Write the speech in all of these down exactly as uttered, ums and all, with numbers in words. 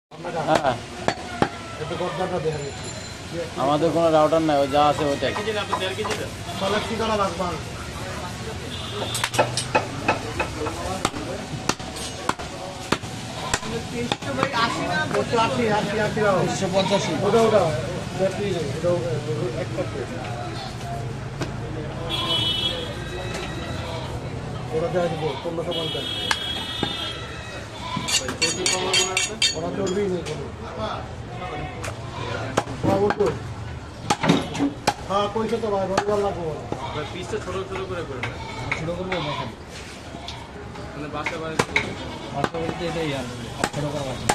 হ্যাঁ আমাদের কোনো রাউটার নাই, ওই যা আছে ওইটাই। পঞ্চাশি ওটা আসবো পনেরোশো পঞ্চাশ ওরা চলবেই নেই কোনো। হ্যাঁ কইছে তো ভাই রবিবার লাগবো পিসটা ছোটো ছোটো করে করে ছোটো করবো না মানে বাসা বাড়ি বাসা বাড়িতে এটাই আর ছোটো করা আছে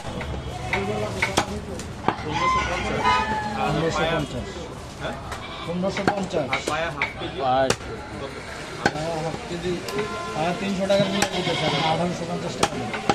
পনেরোশো পঞ্চাশ পনেরোশো পঞ্চাশ হ্যাঁ পনেরোশো পঞ্চাশ আর পায়া হাফ কেজি পায়া হাফ কেজি পায়া তিনশো টাকার নিয়ে দিতে স্যার আঠারোশো পঞ্চাশ টাকা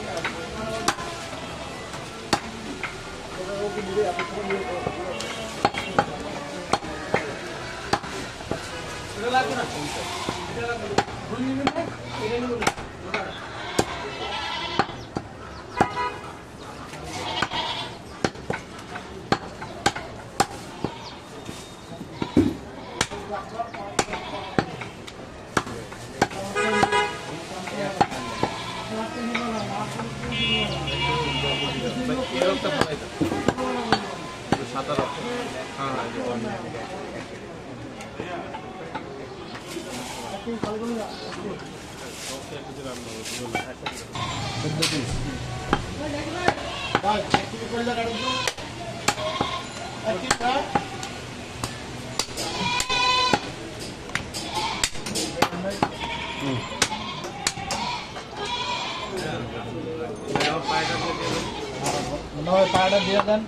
পায়টা দিয়ে দেন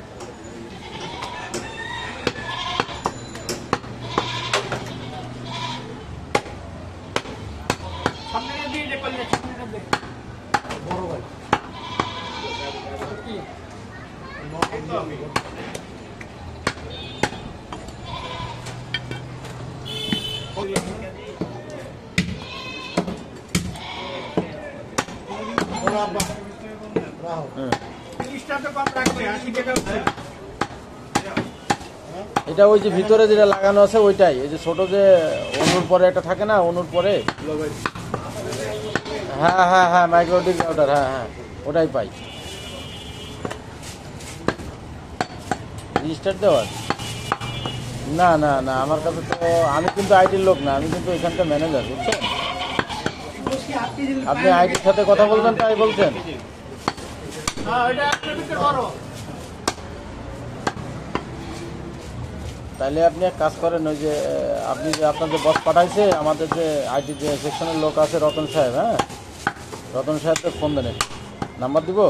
বড় ভাই এটা ওই যে ভিতরে যেটা লাগানো আছে ওইটাই, এই যে ছোট যে অনুর পরে একটা থাকে না, অনুর পরে হ্যাঁ হ্যাঁ হ্যাঁ মাইক্রোডিক রাউটার, হ্যাঁ হ্যাঁ ওটাই পাই। রেজিস্টার দেওয়ার না না না আমার কাছে তো, আমি কিন্তু আইটির লোক না, আমি কিন্তু এখানকার ম্যানেজার, বুঝছেন? আপনি আইটির সাথে কথা বলবেন তাই বলছেন। তাহলে আপনি এক কাজ করেন, ওই যে আপনি যে আপনার যে বস পাঠাইছে আমাদের যে আইটি যে সেকশনের লোক আছে রতন সাহেব, হ্যাঁ রতন সাহেবকে ফোন দেন, নাম্বার দিব।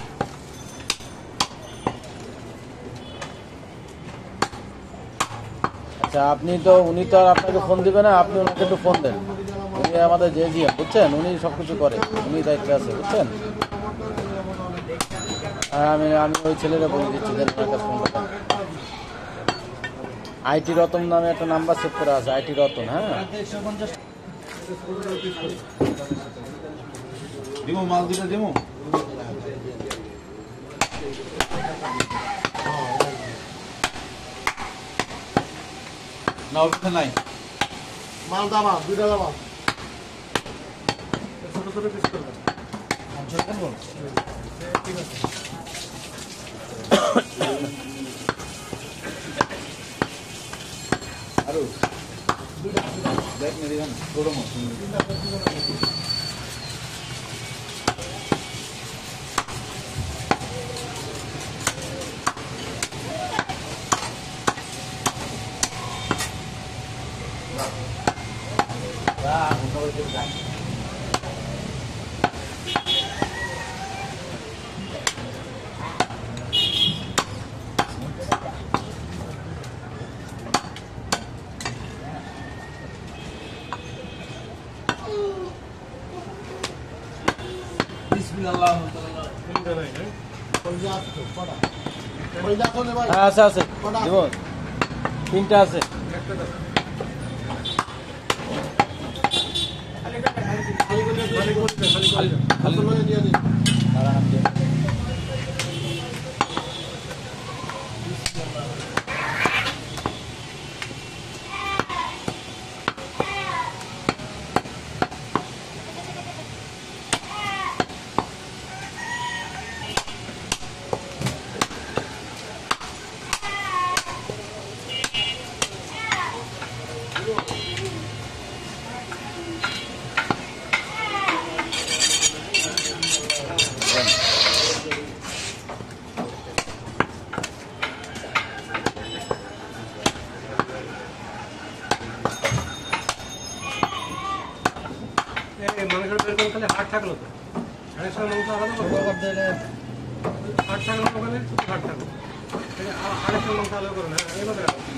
আচ্ছা আপনি তো, উনি তো আর আপনাকে ফোন দিবে না, আপনি ওনাকে একটু ফোন দেন, উনি আমাদের যে জিএম বুঝছেন, উনি সব কিছু করে, উনি দায়িত্বে আছে বুঝছেন। আর আমি আমি ওই ছেলেরা বলে দিচ্ছি যে ওনার কাছে ফোন দেন। আইটি রতন নামে একটা নাম্বার সেভ করা আছে, আইটি রতন। হ্যাঁ দিমো মাল দিটা দিমো না ওটা নাই মাল দাবা দুইটা দাবা ছোট ছোট পিস করবেন ছোট করব ঠিক আছে। আরো দেখ মেরে গান ছোট মত আছে আছে দিব তিনটা আছে। তাহলে হাট থাকলো তো আড়াইশো মাংস আলাদা করতে হাট থাকলো ওখানে হাট থাকলো আড়াইশো মাংস আলাদা করো না এগুলো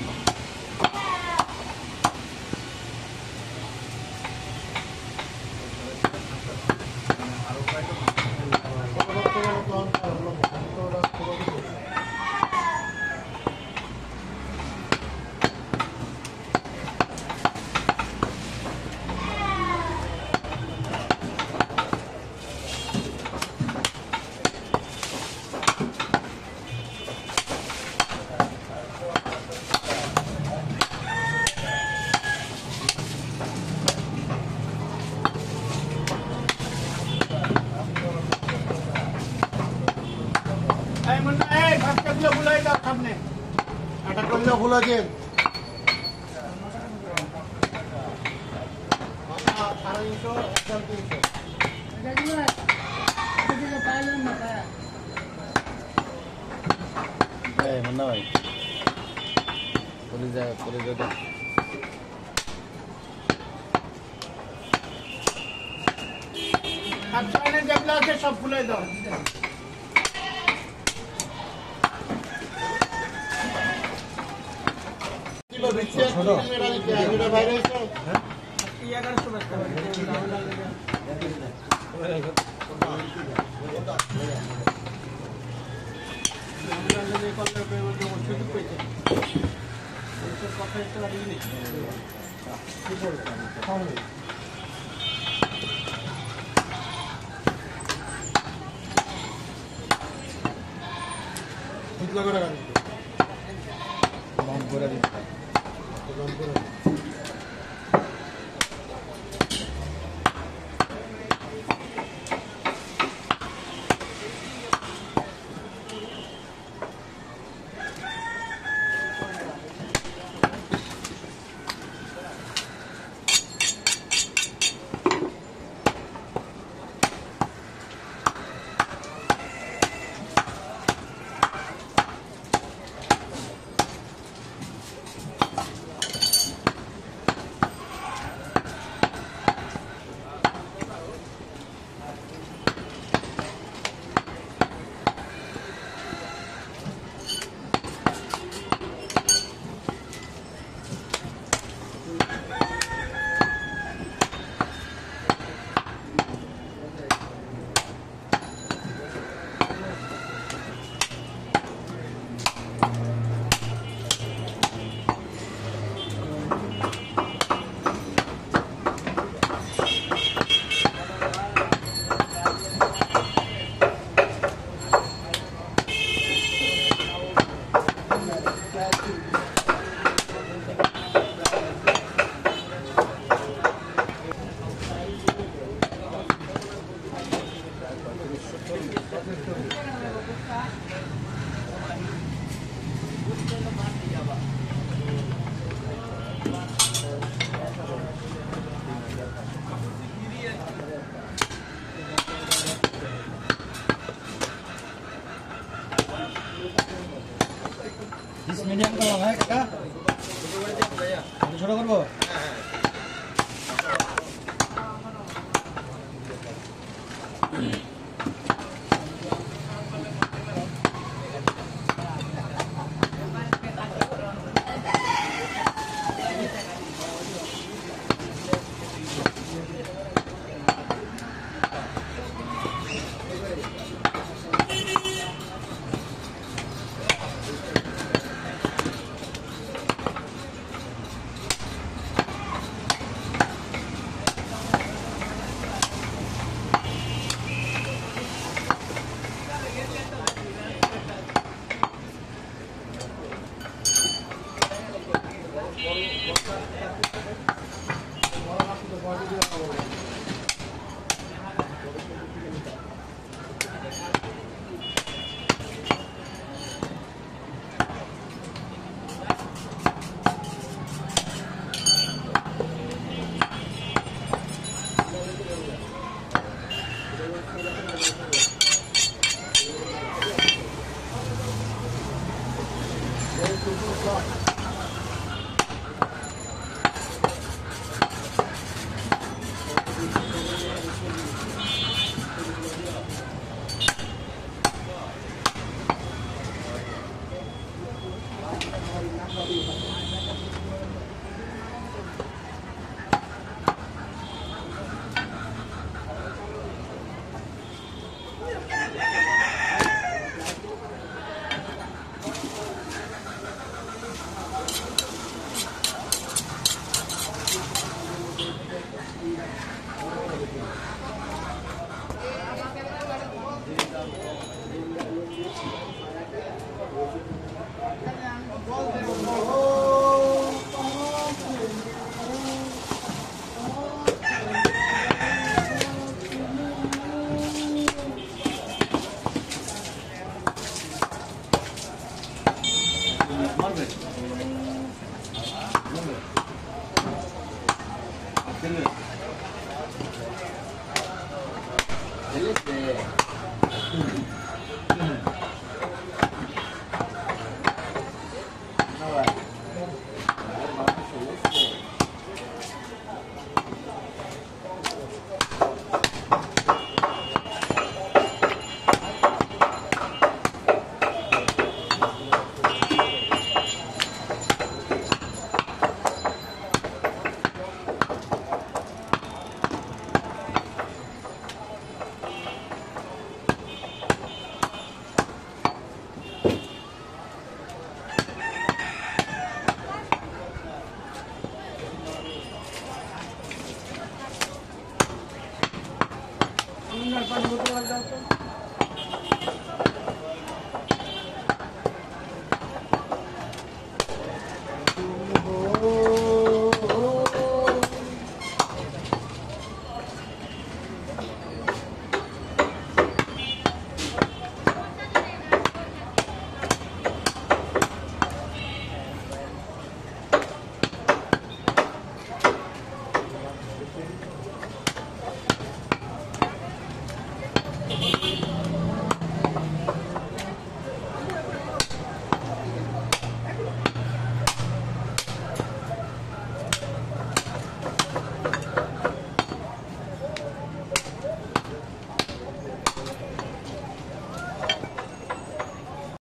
मुन्ना भाई पुलिस जाए पुलिस जाए अच्छा ने जबला से सब फुले दो किलो बिछे छोड़ो मेरा क्या मेरा भाई रे सो हैं ये अगर सुबह का कितना করে গাড়ি কম করে দিতে কম করে इस मीडियम का है काका छोटा करबो Thank you.